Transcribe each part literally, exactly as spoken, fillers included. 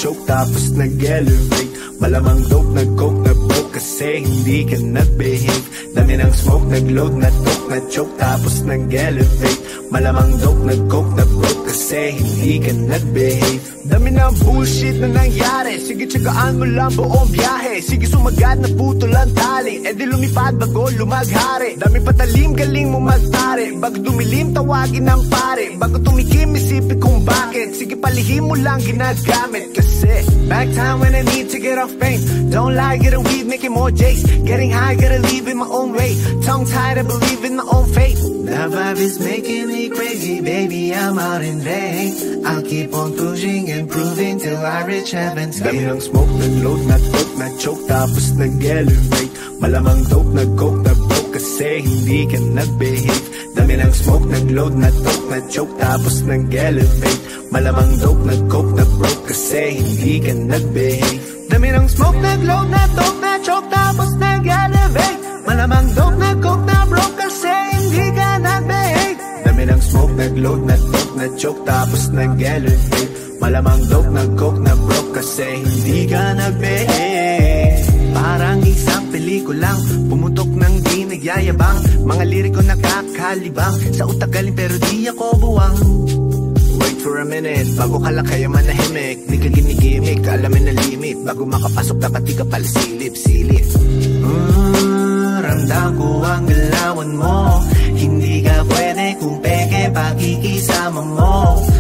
nag-choke tapos nag-elevate. Malamang dope, nag-coke, na-broke kasi hindi ka nag-behave. Dami ng smoke, nag-load, na-toke, na-choke tapos nag-elevate. Malamang dope, nag-coke, na-broke kasi hindi ka nag-behave. Dami ng bullshit na nangyari, sige tiyagaan mo lang buong byahe. Sige sumagad, naputol ang tali, e di lumipad bago lumaghari. Dami patalim, galing mo magtari, bago dumilim tawagin ng pari. Bago tumikim, isipin kung bakit, sige palihim mo lang ginagamit. Kasi back time when I need to get off pain. Don't lie, get a weed, making more jakes. Getting high, gotta leave in my own way. Tongue tied, I believe in my own fate. The vibe is making me crazy, baby, I'm out in vain. I'll keep on pushing and proving till I reach heaven's gate. Dami ng smoke, nag-load, na-toke, na-choke tapos nag-elevate. Malamang dope, nag-coke, na-broke kasi hindi ka nag-behave. Dami ng smoke, nag-load, na-toke, na-choke tapos nag-elevate. Malamang dope, nag-coke, na-broke kasi hindi ka nag-behave. Dami ng smoke, nag-load, na-toke, na-choke tapos nag-elevate. Malamang dope, nag-coke, na-broke kasi hindi ka nag-behave. Dami ng smoke, nag-load, na-toke, na-choke tapos nag-elevate. Malamang dope, nag-coke, na-broke kasi hindi ka nag-behave. Parang isang pelikulang pumutok ng di nagyayabang. Mga liriko nakakalibang, sa utak galing pero di ako buwang. Wait for a minute, bago ka lang kaya manahimik. Di ka ginigimik, alamin na limit. Bago makapasok dapat di ka pala silip-silip. mm, Ramdam ko ang galawan mo, hindi ka pwede kung peke pakikisama mo.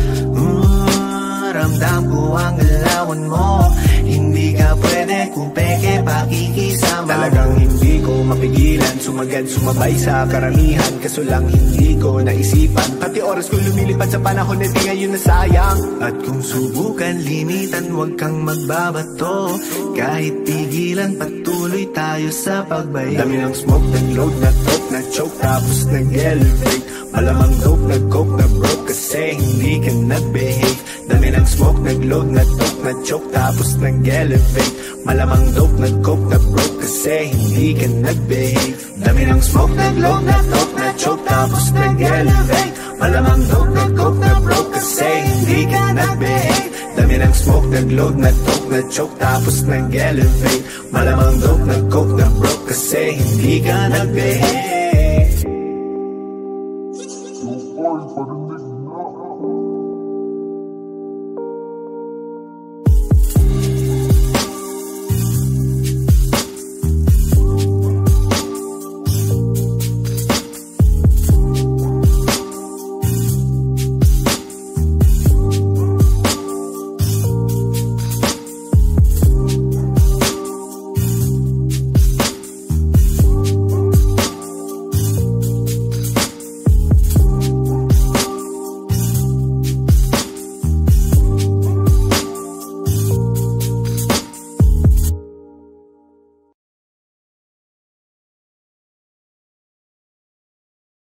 mm, Ramdam ko ang galawan mo, hindi ka pwede kung peke pakikisama. Talagang hindi ko mapigilan, sumagad, sumabay sa karamihan. Kaso lang hindi ko naisipan, pati oras ko lumilipad sa panahon na di ngayon nasayang. At kung subukan limitan, huwag kang magbabato. Kahit pigilan, patuloy tayo sa pagbayo. Dami ng smoke, nag-load, na-toke, na-choke tapos nag-elevate. Malamang dope, nag-coke, na-broke kasi hindi ka nag-behave. Dami ng smoke, nag-load, na-toke, na-choke tapos nag-elevate. Malamang dope, nag-coke, na-broke kasi hindi ka nag-behave. Dami ng smoke, nag-load, na-toke, na-choke tapos nag-elevate. Malamang dope, nag-coke, na-broke kasi hindi ka nag-behave. Dami ng smoke, nag-load, na-toke, na-choke tapos nag-elevate. Malamang dope, nag-coke, na-broke kasi hindi ka nag-behave.